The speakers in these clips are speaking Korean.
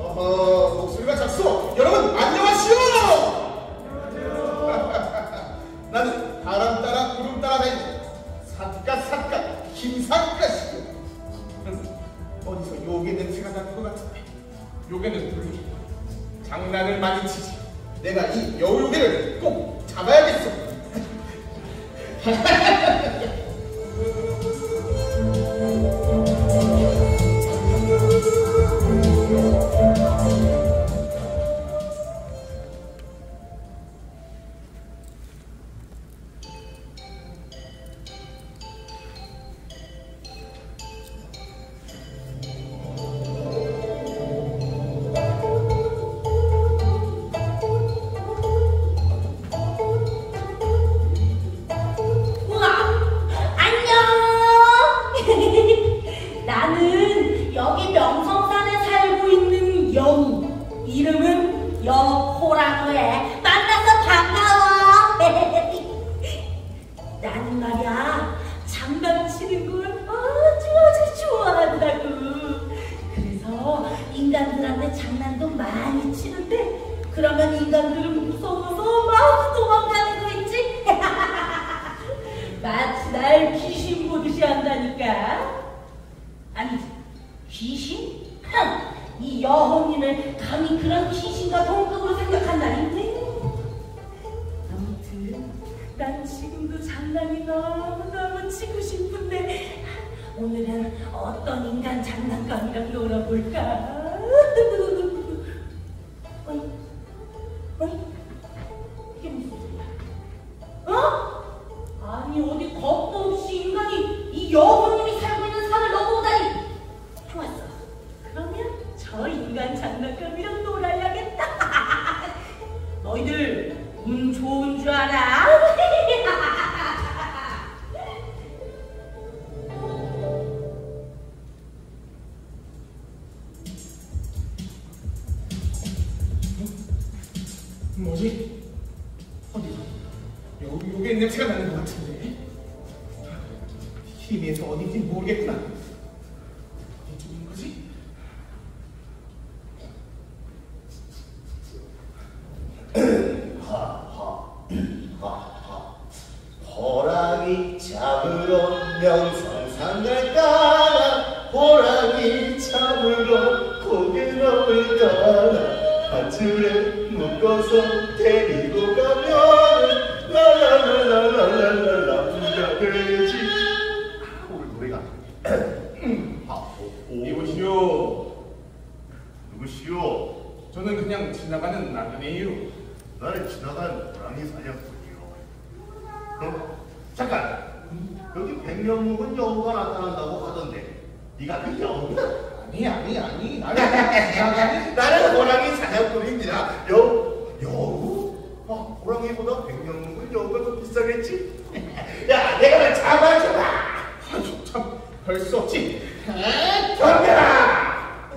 목소리가 작소. 여러분 안녕하시오. 나는 바람 따라 구름 따라 다니는 삿갓 김삿갓이요. 어디서 요괴 냄새가 나는 것 같은데. 요괴는 불리. 장난을 많이 치지. 내가 이 여우요괴를 꼭 잡아야겠어. 뭐지? 어디서 요괴 냄새가 나는 것 같은데. 희미해서 어딘지 모르겠구나. 어디쪽인 거지? 호랑이 잡으러 명성산을 따라 호랑이 잡으러 고개를 따라 밧줄에 묶어서 데리고 가면 라라라라라라라 부자 되지. 오늘 노래가 이보시오. 누구시오? 저는 그냥 지나가는 나그네요. 나를 지나간 호랑이 사냥꾼이요. 잠깐, 여기 백령 묵은 여우가 나타난다고 하던데 네가 그 여우야? 아니 나는 지나가는 나는 호랑이 사냥꾼입니다. 여우? 호랑이보다 백령 묵은 여우가 더 비싸겠지? 야, 내가 널 잡아주마. 아주 참 별 수 없지. 덤벼라.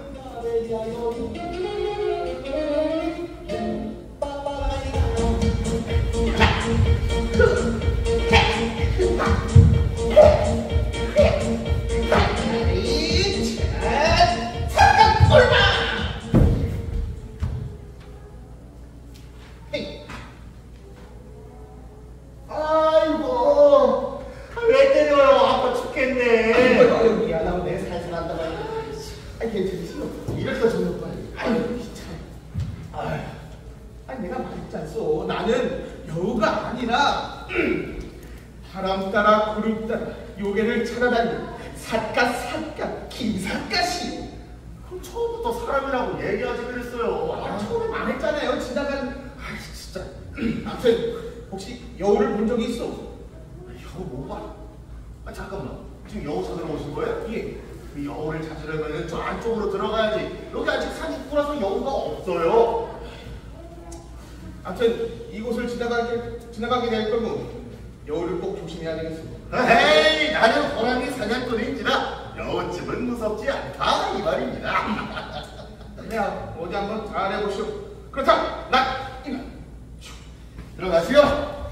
아이고, 왜 때려요? 아파 죽겠네. 아이고, 미안하고 내 살살 한다고. 아이, 괜찮으시오. 이럴 거 좀 빨리. 아이고, 참. 아니, 내가 말했지 않소. 나는 여우가 아니라 바람 따라 구름 따라 요괴를 찾아다니는 삿갓 김삿갓이. 그럼 처음부터 사람이라고 얘기하지 그랬어요. 처음에 말했잖아요. 지나간. 아이, 진짜. 아무튼 혹시 여우를 본 적이 있어? 여우 못 봐? 잠깐만. 지금 여우 찾으러 오신 거예요? 예. 그 여우를 찾으려면 저 안쪽으로 들어가야지. 여기 아직 산 입구라서 여우가 없어요. 아무튼 이곳을 지나가게 될 거면 여우를 꼭 조심해야 되겠습니다. 에이, 나는 호랑이 사냥꾼인지라 여우집은 무섭지 않다 이 말입니다. 그래야 어디 한번 잘해보시오. 그렇다. 난 이만. 들어가시오.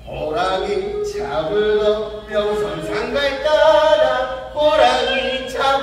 호랑이 잡으러 명성상가에 따라 호랑이 잡으러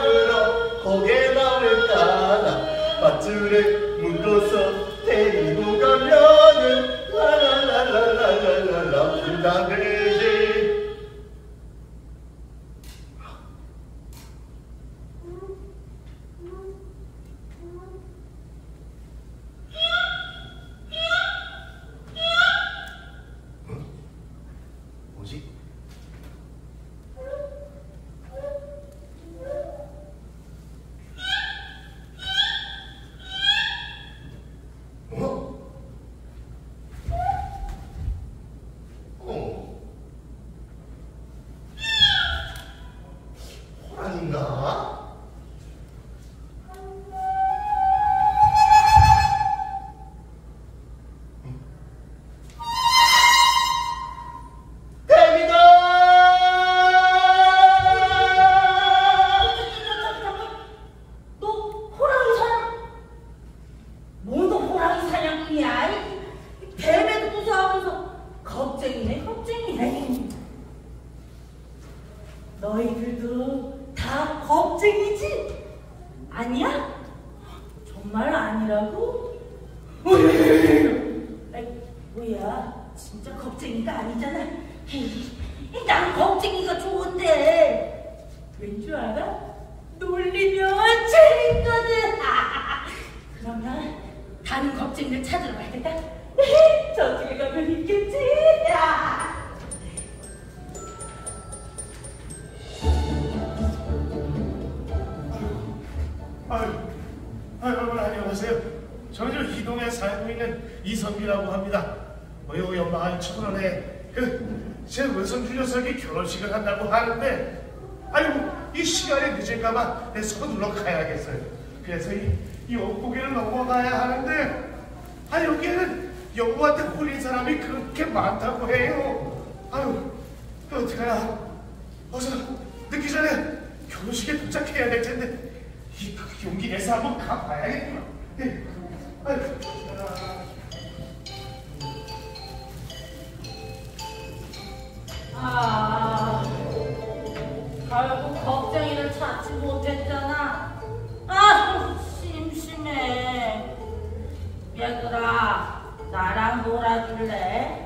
너희들도 다 겁쟁이지? 아니야? 정말 아니라고? 뭐야, 진짜 겁쟁이가 아니잖아. 난 겁쟁이가 좋은데. 왠 줄 알아? 놀리면 재밌거든. 그러면 다른 겁쟁이를 찾으러 가야겠다. 저쪽에 가면 있겠지. 여러분 안녕하세요. 저는 이 동에 살고 있는 이선비라고 합니다. 여기 마을 초원에 제 외손주 녀석이 결혼식을 한다고 하는데, 아이고 이 시간이 늦을까봐 내 서둘러 가야겠어요. 그래서 이 옥고개를 넘어가야 하는데, 여기에는 여우한테 홀린 사람이 그렇게 많다고 해요. 어떡하나. 어서 늦기 전에 결혼식에 도착해야 될 텐데 이 용기 내서 한번 가봐야겠구나. 결국 겁쟁이를 찾지 못했잖아. 심심해. 얘들아, 나랑 놀아줄래?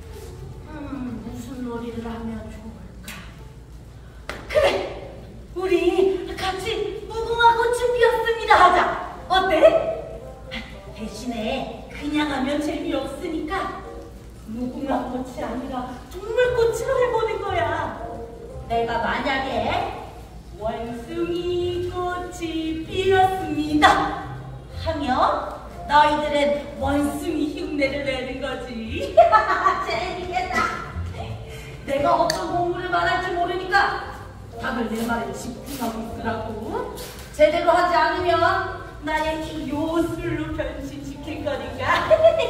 무슨 놀이를 하면 좋을까? 그래! 우리 같이 무궁화 꽃을 피웠습니다 하자. 어때? 대신에 그냥 하면 재미없으니까 무궁화 꽃이 아니라 동물꽃으로 해보는 거야. 내가 만약에 원숭이 꽃이 피었습니다 하면 너희들은 원숭이 흉내를 내는 거지. 재밌겠다. 내가 어떤 동물을 말할지 모르니까 다들 내 말에 집중하고 있으라고. 제대로 하지 않으면 나의 이 요술로 변신시킬 거니까.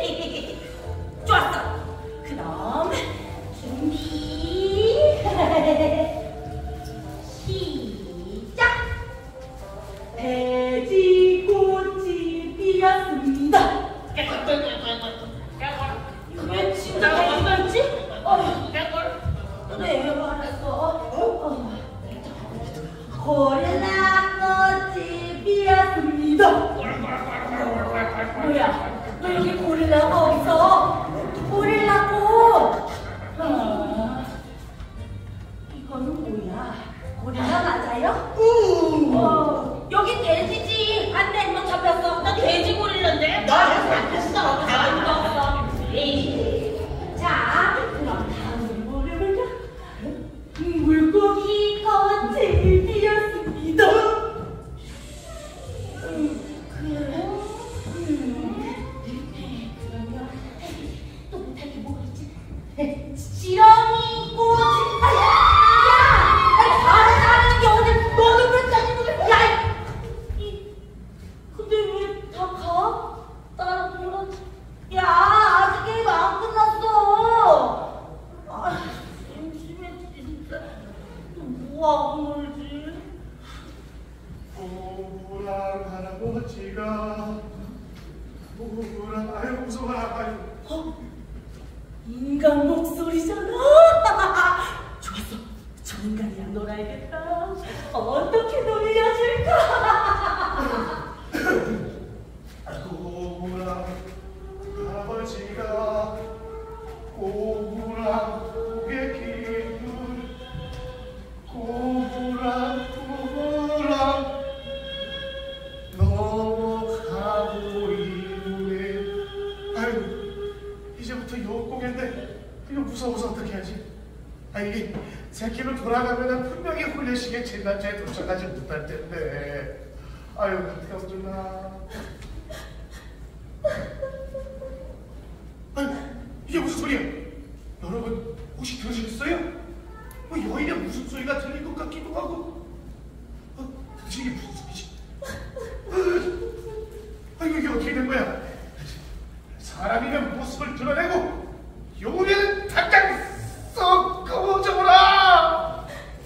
좋았어. 그럼 준비. 시작. 돼지꽃이 피었습니다. 왜 진짜 괜찮지? 그래, 알았어. 고릴라 꽃이 피었습니다. 뭐야? 너 여기 고릴라가 어딨어? 고릴라 꽃. 이거는 뭐야? 고릴라 맞아요? 여기 돼지지. 안돼, 너 잡혔어. 나 돼지 고릴라인데. 나 잡혔어. 자, 그럼 다음은 뭐를 볼까? 물고기 꽃이 피었습니다. 그러면 또 못할 게 뭐가 있지? 지렁이 꽃이. 잘하는 게 어디 너는 왜 짜증을 내? 근데 왜 다 가? 나랑 놀았지? 아직 게임 안 끝났어. 심심해 진짜. 뭐하고 놀지? 오랑 할아버지가 오랑 무서워라. 인간 목소리잖아. 좋았어. 저 인간이랑 놀아야겠다. 어떻게 놀려줄까? 오랑 할아버지가 오랑 고개 기분 오랑 넘어가고 있네. 이제부터 여우고개인데 이거 무서워서 어떻게 하지? 이게 새끼로 돌아가면 분명히 홀려시게 진단자에 도착하지 못할 텐데. 태워주나. 이게 무슨 소리야? 여러분 혹시 들으시겠어요? 여인의 무슨 소리가 들릴 것 같기도 하고. 도대체 이게 무슨 소리지? 이게 어떻게 된 거야? 사람이면 모습을 드러내고 용우는 당장 썩 꺼져보라.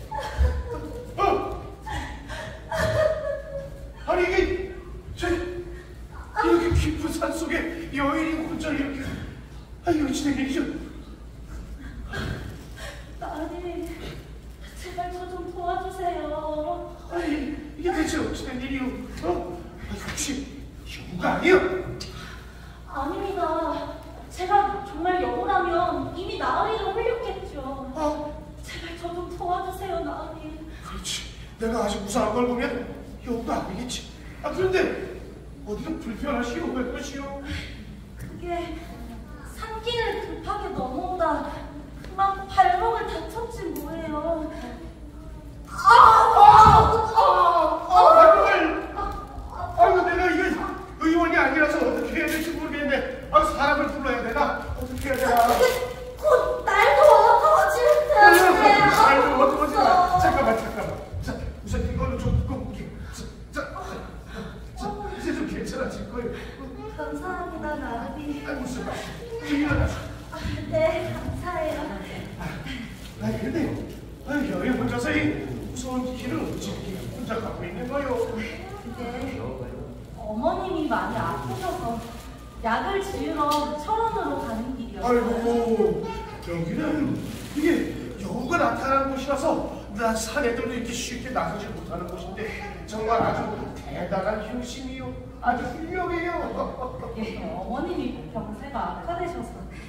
이게 이렇게 깊은 산속에 여인이 혼자 이렇게. 이거 진짜 일이죠? 아니, 제발 저 좀 도와주세요. 아니, 이게 대체 어찌된 일이오? 혹시 여우가 아니요? 아닙니다. 제가 정말 여우라면 이미 나으리를 홀렸겠죠. 제발 저 좀 도와주세요, 나으리. 그렇지. 내가 아주 무사한 걸 보면 여우가 아니겠지. 그런데 어디가 불편하시오? 왜 그러시오? 그게 산길을 급하게 넘어오다 그만 발목을 다쳤지 뭐예요. 아이고, 내가 이게 의원이 아니라서 어떻게 해야 될지 모르겠는데, 사람을 불러야 되나? 어떻게 해야 되나? 곧 날도 어두워질 텐데. 아이고, 어떡하지? 잠깐만. 자, 우선 이걸로 좀 묶어볼게. 이제 좀 괜찮아질 거예요. 감사합니다, 나으리. 무슨 말? 일어나서. 네, 감사해요. 근데 여기 혼자서 이 무서운 길을 어찌 혼자 가고 있는 거요? 그게 어머님이 많이 아프셔서 약을 지으러 철원으로 가는 길이었어요. 아이고, 여기는 이게 여우가 나타나는 곳이라서 난 사내들도 이렇게 쉽게 나서지 못하는 곳인데 정말 아주 대단한 효심이요. 아주 훌륭해요. 어머님이 병세가 악화되셔서.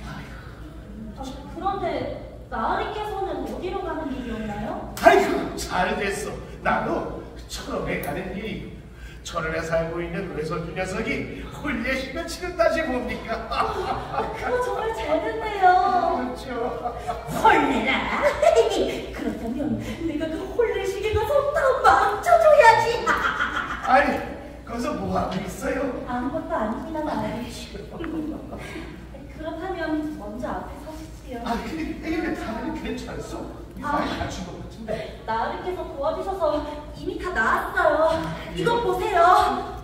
그런데 나으리께서는 어디로 가는 길이었나요? 아이고, 잘 됐어. 나도 철원에 가는 길이 철원에 살고 있는 외손주 녀석이 홀례식을 치른다지 뭡니까? 그거 정말 잘 됐네요. 그렇죠. 홀레라? 그렇다면 내가 그 홀레식에 가서 다 망쳐줘야지. 아니, 거기서 뭐하고 있어요? 아무것도 아닙니다, 나으리. 그렇다면 먼저 앞에 서시지요. 근데 다들 괜찮소? 많이 다친 것 같은데. 나으리께서 도와주셔서 이미 다 나았어요. 이것 보세요.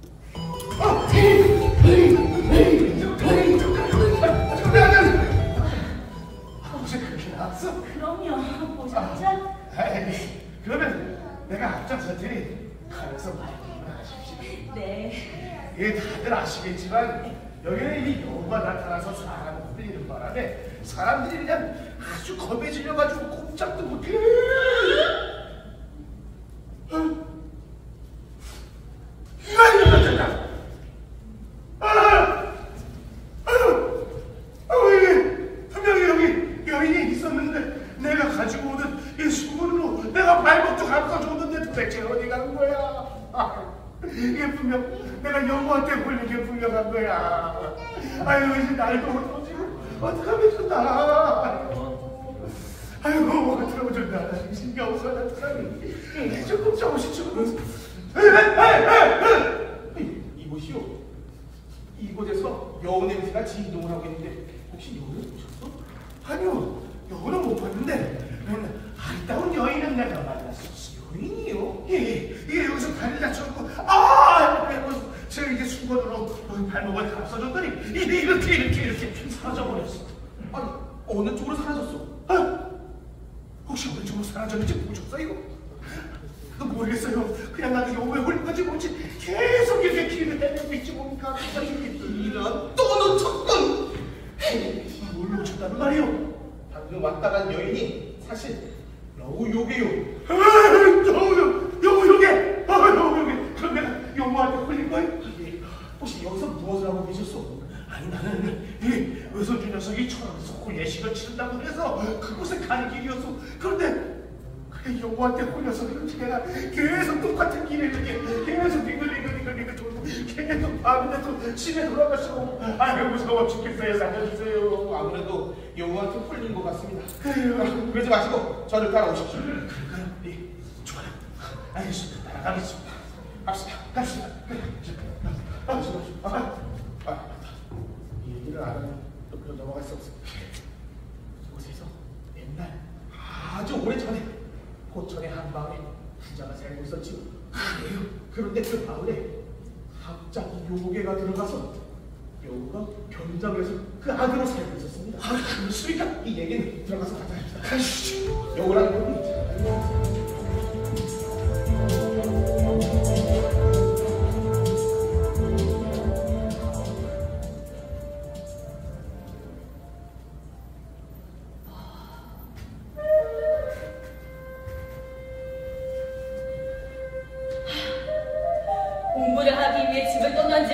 혹시 그렇게 나왔어? 그럼요. 보셨죠? 그러면 내가 앞장설 테니 가면서 많이 하십시오. 네. 예, 다들 아시겠지만 여기는 이 여우가 나타나서 사람 흘리는 바람에 사람들이 그냥 아주 겁에 질려가지고 꼼짝도 못해. 분명히 여기 여인이 있었는데 내가 가지고 오는 이 수건으로 내가 발목도 감싸줬는데 도대체 어디 간 거야? 이게 분명 내가 여우한테 홀린 게 분명한 거야. 아유, 이제 날도 어두워지고 어떡하면 좋나. 아이고, 어떡하면 좋나. 신경 써는 사람이 조금 정신적으로. 이곳이요. 이곳에서 여우 냄새가 진동을 하고 있는데 혹시 여우를 보셨어? 아니요, 여우는 못 봤는데 아름다운 여인은 내가 만났었어. 여인이요? 예, 여기서 발을 다쳤고 제가 이게 수건으로 발목을 감싸줬더니 이렇게 사라져버렸어. 아니, 어느 쪽으로 사라졌어? 혹시 어느 쪽으로 사라졌는지 보셨어요? 모르겠어요. 그냥 나도 여우에 홀린 건지 뭔지 계속 이렇게 길을 내밀고 있지 뭡니까? 이런 또 놓쳤군! 뭘 놓쳤단 말이오? 방금 왔다 간 여인이 사실 여우 요괴요. 여우 요괴! 그럼 내가 여우한테 홀린 거예요? 혹시 여기서 무엇을 하고 계셨어? 아니, 나는 이 외손주 녀석이 철원에서 홀례식을 치른다고 해서 그곳에 가는 길이었어. 그런데 그 여우한테 홀려서 제가 계속 똑같은 길을 이렇게 계속 빙글빙글 돌고 계속 밤에도 집에 돌아가시고 아유, 무서워 죽겠어요. 살려주세요. 아무래도 여우한테 홀린 것 같습니다. 그러지 마시고 저를 따라오십시오. 좋아요. 알겠습니다. 따라가겠습니다. 갑시다. 맞다. 이 얘기를 안 하면 옆으로 넘어갈 수 없습니다. 이곳에서 옛날 아주 오래전에 포천의 한 마을에 부자가 살고 있었지요. 그런데 그 마을에 갑자기 요괴가 들어가서 여우가 변장해서 그 안으로 살고 있었습니다. 그렇습니까? 이 얘기는 들어가서 가자 합시다. 가시죠. 여우라는 놈이 있잖아요.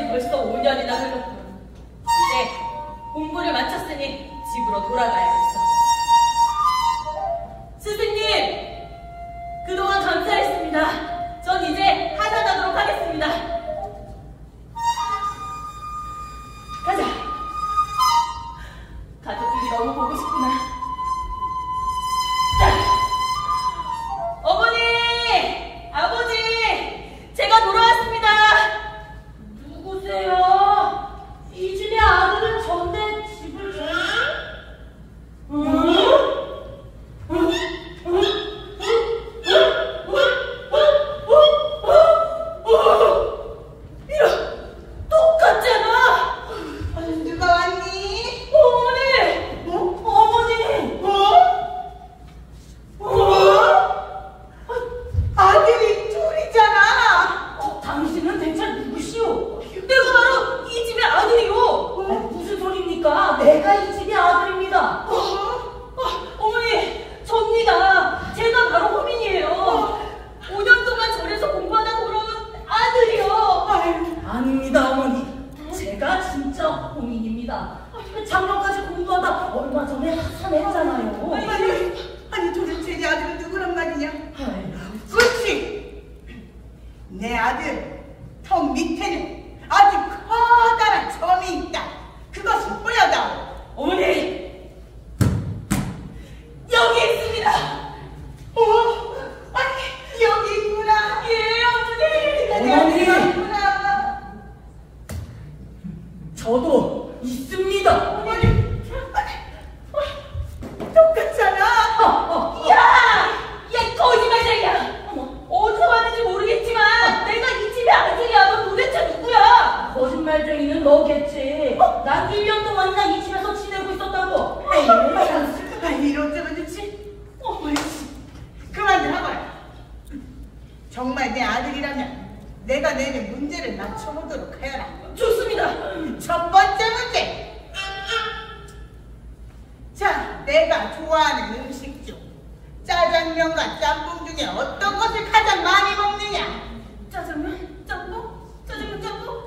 벌써 5년이나 흘렀군. 이제 공부를 마쳤으니 집으로 돌아가야겠어. 스승님! 그동안 감사했습니다. 전 이제 하산하도록 하겠습니다. 가자. 가족들이 너무 보고 싶구나. 자. 어머니! 아버지! 제가 돌아왔습니다. 누구세요? 이 집의 아들은 전대 집을 작년까지 공부하다 얼마 전에 하산했잖아요. 아니 도대체 내 아들은 누구란 말이냐? 그렇지! 내 아들 턱 밑에는 아주 커다란 점이 있다. 그것을 보여다오. 어머니! 여기 있습니다! 아니 여기 있구나. 예, 어머니! 어머니 있구나. 저도 있습니다! 어머니 똑같잖아. 야, 거짓말쟁이야! 어디서 왔는지 모르겠지만 내가 이 집의 아들이야. 너 도대체 누구야? 거짓말쟁이는 너겠지. 난 1년 동안이나 이 집에서 지내고 있었다고. 아니 이런저런 좋지? 어머니 그만들 하거라. 정말 내 아들이라면 내가 내는 문제를 맞춰보도록 하여라. 좋습니다. 첫 번째 문제. 자, 내가 좋아하는 음식 중 짜장면과 짬뽕 중에 어떤 것을 가장 많이 먹느냐? 짜장면? 짬뽕? 짜장면 짬뽕?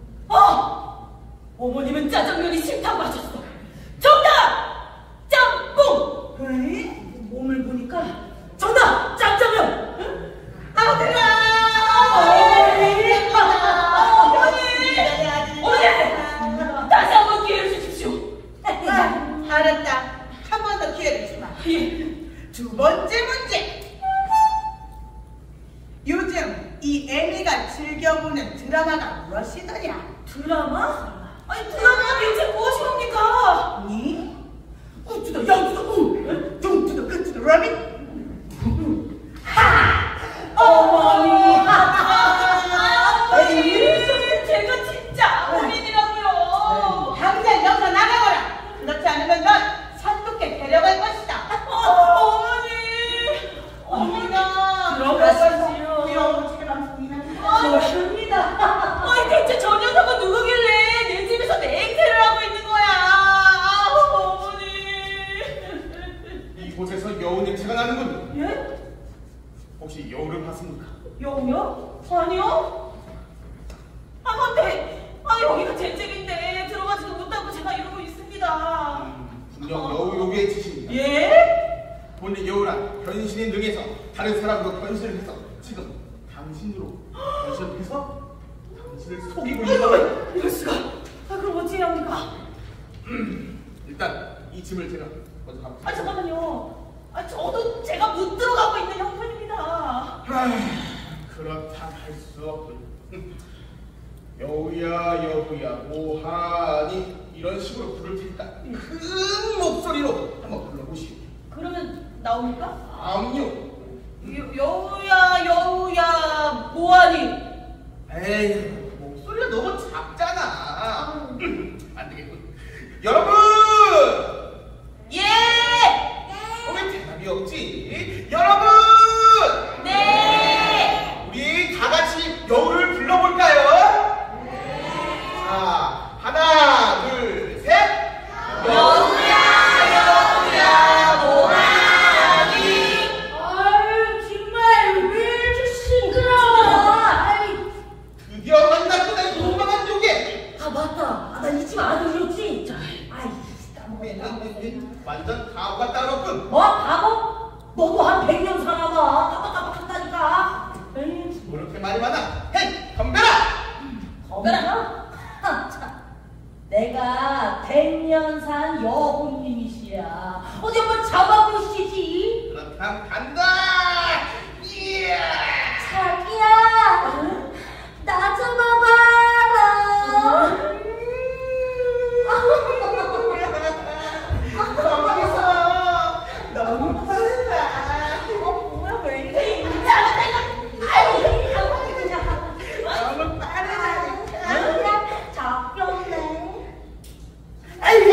어머님은 짜장면이 싫다고 하셨어. 정답! 짬뽕! 왜? 몸을 보니까 정답! 짜장면! 아들아! 어머니! 다시 한번 기회를 주십시오. 알았다. 한 번 더 기회를 주마. 두 번째 문제. 요즘 이 애미가 즐겨보는 드라마가 무엇이더냐? 드라마? 아니 드라마가 대체 무엇이 겁니까? 니? 우쭈도 영쭈도 둥쭈도 끝쭈도 라미? 어머니! 제가 진짜 어린이라고요. 당장 여기서 나가거라. 그렇지 않으면 넌 산독에 데려갈 것이다. 어머니가 들어가시지요. 좋습니다. 아니 대체 저 녀석은 누구길래 내 집에서 냉세를 하고 있는 거야? 어머니. 이곳에서 여우 냄새가 나는군. 예? 혹시 여우를 봤습니까? 여우요? 아니요. 근데 여기가 제 집인데 들어가지도 못하고 제가 이러고 있습니다. 분명 여우 요괴의 짓입니다. 예? 본래 여우란 변신의 능에서 다른 사람으로 변신을 해서 지금 당신으로 변신해서 당신을 속이고 있는 거예요. 이럴 수가. 그럼 어찌 해야 합니까? 일단 이 짐을 제가 먼저 가볼게요. 잠깐만요. 저도 제가 못 들어가고 있는 형편입니다. 그렇다 할 수 없군. 여우야 여우야 뭐하니 이런 식으로 부를 테니까 큰 목소리로 한번 불러보시오. 그러면 나옵니까? 아니요. 여우야 여우야 뭐하니? 에이 목소리가 너무 작잖아. 안 되겠군. 여러분! 예! 왜 대답이 없지? 여러분! 네! 우리 다 같이 여우를 불러볼까요? 자, 하나, 둘, 셋! 여우야 여우야 뭐하니? 정말 왜 이렇게 싱그러워? 드디어 난 간다. 이야. 자기야, 나 좀 봐봐. 거기서 너무 빨라. 뭐야, 왜 이래? 너무 빠르다니까. 잡혔네. 아이고.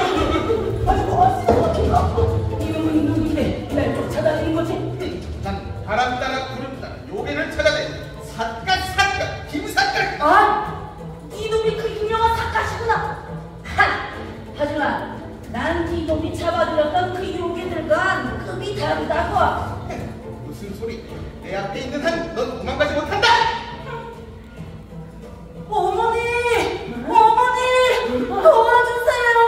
이놈은 누군데 날 쫓아다니는 거지? 난 바람 따라 구름 따라 요괴를 찾아낸 사갓 김사갓. 아, 이놈이 그 유명한 사카시구나. 하지만 난 이놈이 잡아들였던 그 요괴들과 급이 다르다고. 무슨 소리? 내 앞에 있는 한 넌 도망가지 못한다. 어머니, 어머니, 도와주세요.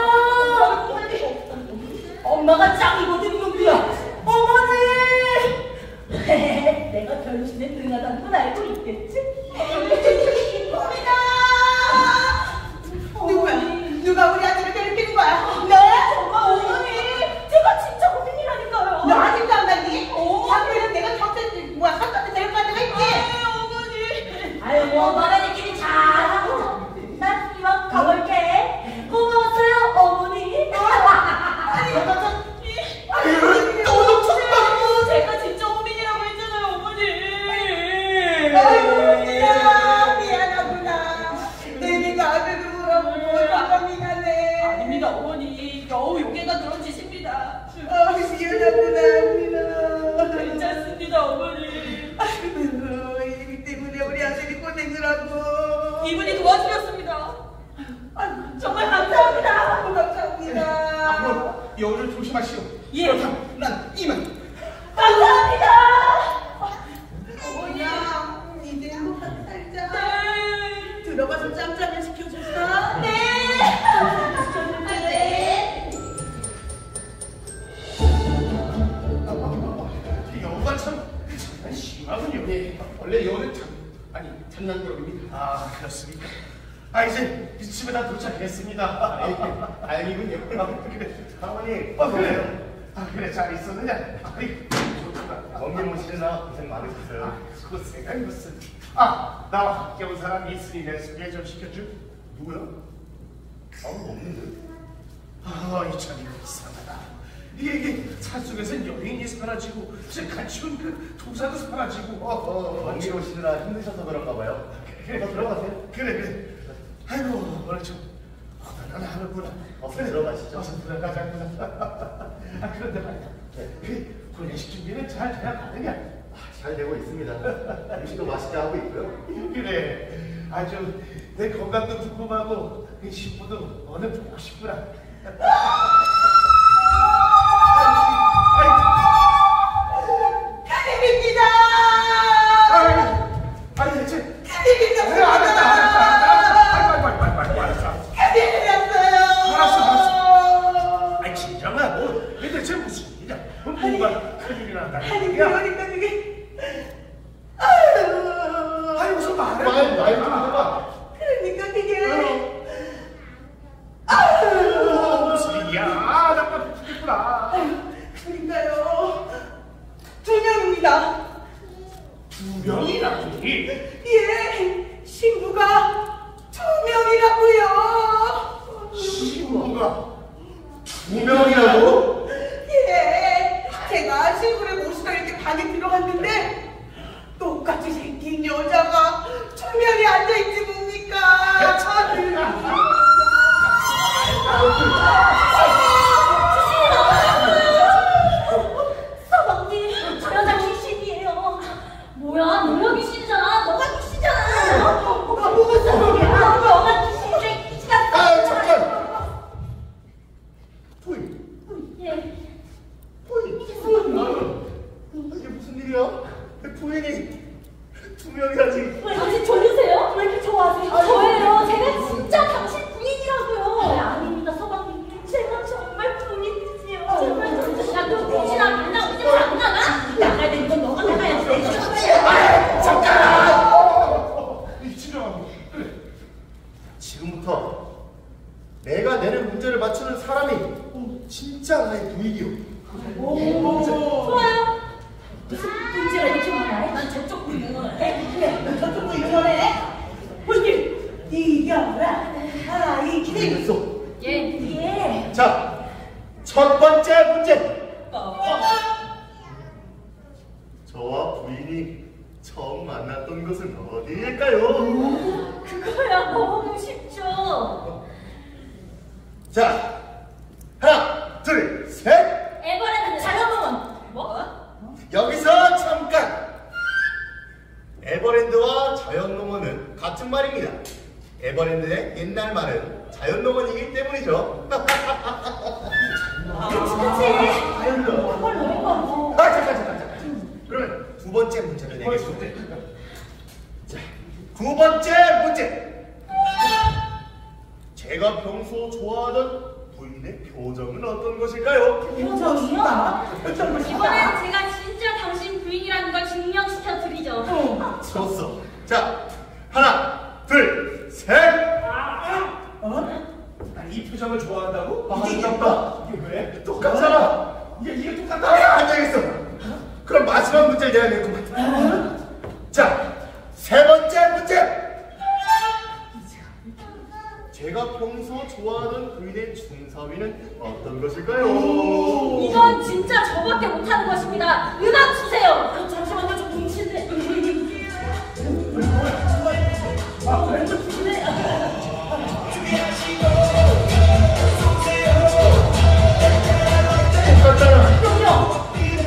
엄마가 짱이거든 이놈이야. 어머니. 내가 변신에 능하다는 건 알고 있겠지? 누구야? 누가 우리 아들을 괴롭히는 거야? 네, 정말 어머니. 제가 진짜 고민이라니까요. 너 아직도 안 갔니? 어머니. 학교에는 내가 학교한테 데려갈 때가 있지? 어머니. 아유, 너네들끼리 잘하고. 난 이만 가볼게. 고마웠어요, 어머니. 아유, 제가 진짜 고민이라고 했잖아요, 어머니. 아이고, 미안하구나. 내가 아들도 그렇고 나가 미안해. 아닙니다, 어머니. 겨우 요괴가 그런 짓입니다. 미안하구나. 괜찮습니다, 어머니. 아이고, 이 때문에 우리 아들이 고생을 하고. 이분이 도와주셨습니다. 정말 감사합니다. 감사합니다. 앞으로 여우를 조심하시오. 예. 그렇다면 난 이만. 감사합니다. 어머니야, 이제 한번 살자. 네. 들어가서 짬짜면 시켜줄까? 네. 여우가 참 심하군요. 네, 원래 여우는 장난꾸러기입니다. 아, 그렇습니까? 아, 이제 집에다 도착했습니다. 다행이군요. 그래, 어머니. 그래. 그래, 잘 있었느냐? 좋다. 먼길 오시느라 고생 많으셨어요. 고생한 것은. 나와 함께 온 사람이 있으니 내 소개 좀 시켜줘. 누구야? 아무도 없는데. 이 참이 이상하다. 이게 산속에서 여인이 사라지고, 같이 온 그 도사도 사라지고. 먼길 오시느라 힘드셔서 그런가 봐요. 들어가세요. 그래. 아이고, 오늘 좀 고단한 하루구나. 어서 들어가시죠. 어서 들어가자꾸나. 그런데 말이야. 그 분야식 준비는 잘 돼야 가느냐? 잘 되고 있습니다. 음식도 맛있게 하고 있고요. 그래, 아주 내 건강도 궁금하고 그 신부도 오늘 보고 싶구나. 카드입니다. 아니 대체 카드입니다. 알았어. 카드였어요. 아이 진정하고 대체 무슨 일이야? 뭐가 큰일이 났다는 아니 거야? 그러니까 이게 아니 무슨 말을 말 좀 해봐. 그러니까 그게 무슨 일이야? 나 죽겠구나. 그러니까요 2명입니다. 2명이라니? 예, 신부가 2명이라고요. 신부가 2명이라고? 예, 제가 신부를 모시러 이렇게 방에 들어갔는데 똑같이 생긴 여자가 2명이 앉아있지 뭡니까? 서방님, 저 여자 귀신이에요. 뭐야, 너가 귀신이잖아. 너가 귀신이잖아. 뭐가 소리야? 너가 귀신이래, 귀신아. 잠깐! 부인, 예. 이게 무슨 일이야? 부인이 2명이라지. 왜 당신 졸리세요? 왜 이렇게 좋아하세요? 저예요. 제가 진짜 당신 부인이라고요. 아닙니다, 서방님. 제가 정말 부인이지요. 정말 야, 너 귀신아, 만나 오지 안 나가? 나가야 되는 건 너가 나가야지. 진정하고 그래. 지금부터 내가 내는 문제를 맞추는 사람이 진짜 나의 부인이오. 좋아요. 준비됐어. 예. 자, 첫 번째 문제. 저와 부인이 처음 만났던 곳은 어디일까요? 그거야 너무 쉽죠. 자, 하나, 둘, 셋. 에버랜드 자연공원. 뭐? 여기서 잠깐. 에버랜드와 자연농원은 같은 말입니다. 에버랜드의 옛날 말은 자연농원이기 때문이죠. 그치. 그걸 너무 잠깐. 그러면 두 번째 문제를 내겠습니다. 자, 두 번째 문제. 제가 평소 좋아하던 부인의 표정은 어떤 것일까요? 표정이요? 이번엔 제가 진짜 당신 부인이라는 걸 증명시켜 드리죠. 좋았어. 자, 하나, 둘, 셋. 이 표정을 좋아한다고? 이게 똑같다. 이게 왜? 똑같잖아. 이게 똑같다. 안 되겠어. 그럼 마지막 문제를 내야 될 것 같아. 자, 세 번째 문제. 제가 평소 좋아하는 부인의 중사위는 어떤 것일까요? 이건 진짜 저밖에 못하는 것입니다. 음악 주세요. 잠시만요, 좀 뭉친데. 그럼요.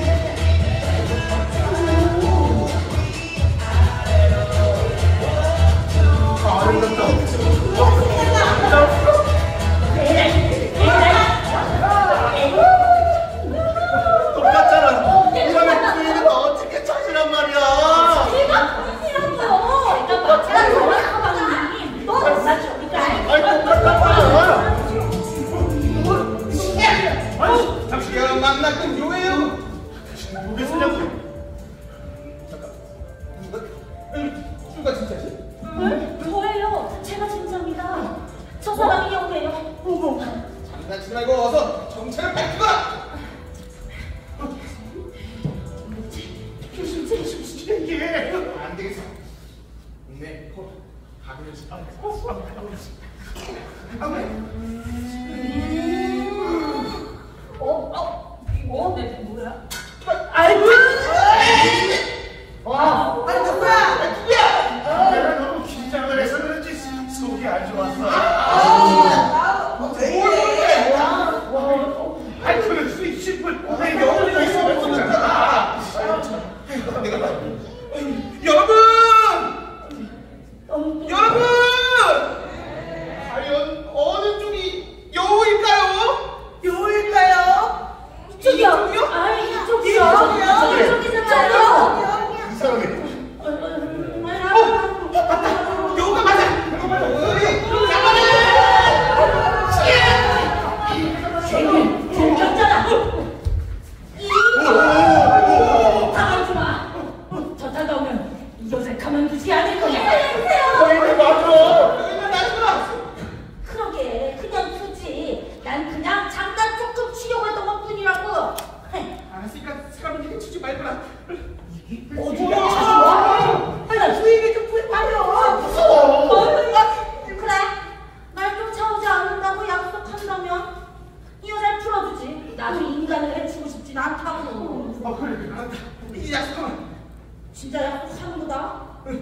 똑같잖아. 이러면 부인은 어떻게 찾으란 말이야? 제가 부인이라고요. 제가 저랑 너 맞추니까. 아이, 똑같잖아. 당신이 만났던 요예요. 누구 쓰냐고? 누가 진짜지? 저예요. 제가 진짜입니다. 저 사람이 여우예요. 장난치지 말고 어서 정체를 밝히거라. 안 되겠어. 네, 가기를 이거 내 뭐야? 아이고. 아니 누구야? 내가 너무 긴장을 해서 그런지 속이 안 좋았어. 왜 이래? 아이 그럴 수 있지. 내 영혼이 있으면 좋잖아. 여러분! 여러분! 과연 어느 쪽이 여우일까요? 요일까요? 이쪽이요? 이쪽이요? 아, 이쪽이요. 이쪽이요? 저기 있잖아요. 이 사람이 여우가 맞아! 들켰잖아. 당하지 마. 저 다가오면 이 여자 가만두지 않을 거야. 거인이 맞아. 그러게 그냥 두지. 난 그냥 잠깐 조금 치려고 것뿐이라고. 알았으니까 사람을 해치지 말거라. 어디가 와? 나 주인이 좀 구해봐요. 무서워. 그래. 날 쫓아오지 않는다고 약속한다면 이 여자를 풀어주지. 나도 인간을 해치고 싶진 않다고. 그래, 알았다. 이 약속하면. 진짜 약속하는 거다.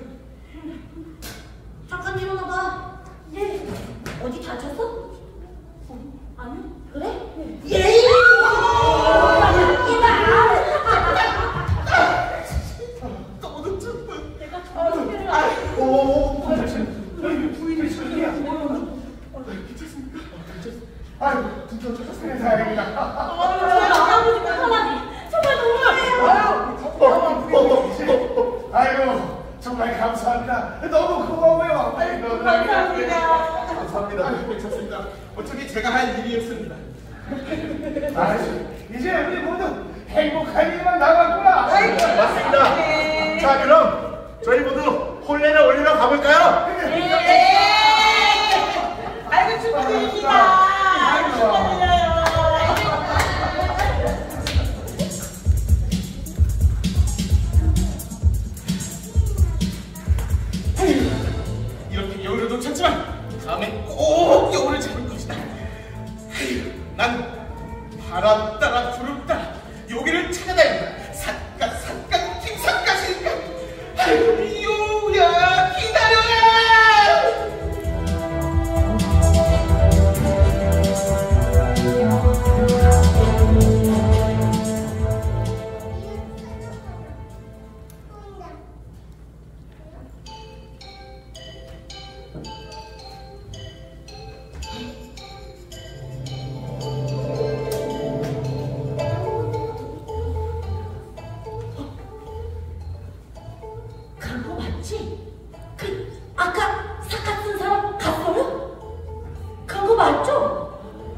잠깐 일어나봐. 예. 어디 다쳤어? 아니? 그래? 예. 너도 좀. 내가 정말 부인을 처리야. 아유, 진짜 다행이다. 정말 너무해요. 아이고, 정말 감사합니다. 너무 고마워요. 아이고, 감사합니다. 괜찮습니다. 어차피 제가 할 일이었습니다. 이제 우리 모두 행복한 일만 남았구나. 맞습니다. 자, 그럼 저희 모두 홀레나 올리러 가볼까요? 아이고 축하드립니다. 축하드려요. 이렇게 여우를 놓쳤지만 다음엔 꼭 여우를 잡을 간거 맞지? 아까 사카 쓴 사람 갔어요? 간거 맞죠?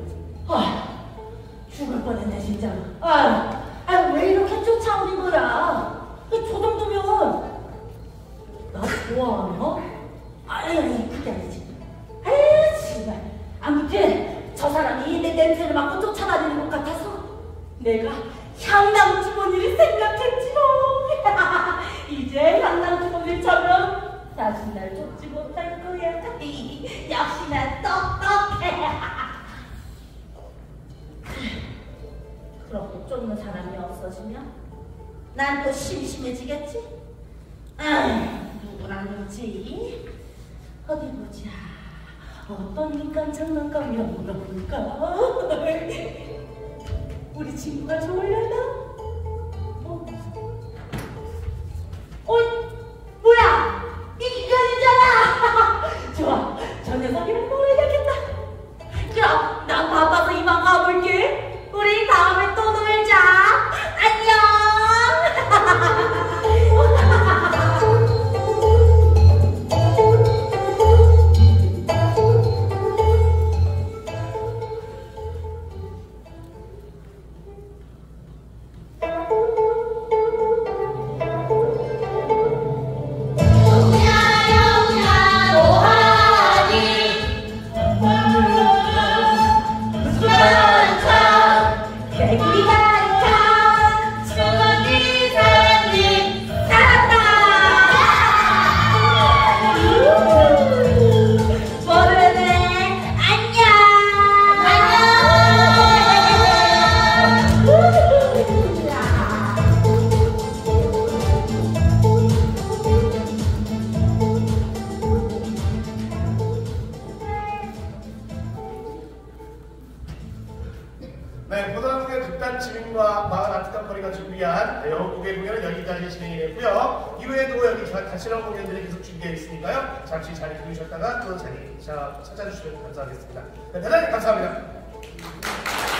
죽을 뻔했네 진짜. 왜 이렇게 쫓아오는 거야? 저 정도면 나 좋아하나? 아니 그게 아니지. 정말. 아무튼 저 사람이 내 냄새를 맡고 쫓아다니는 것 같아서 내가 향당 주머니를 생각했지롱. 이제 향당 주머니를 차면 다시 날 쫓지 못할 거야. 역시 난 똑똑해. 그렇게 쫓는 사람이 없어지면 난 또 심심해지겠지? 누구나 누구지? 어디 보자. 어떤 인간 장난감이라 물어볼까? 우리 친구가 좋으려나? 뭐야? 이 인간이잖아! 좋아, 저 녀석이랑 놀아야겠다. 그럼 난 바빠서 이만 가볼게. 우리 다음에 또 놀자. 안녕! 네, 고등학교 극단지민과 마을 아트kam퍼리가 준비한 영국의 공연은 여기까지 진행이 됐고요. 이후에도 여기 다채로운 공연들이 계속 준비되어 있으니까요. 잠시 자리 들으셨다가 또 자리 찾아주시면 감사하겠습니다. 네, 대단히 감사합니다.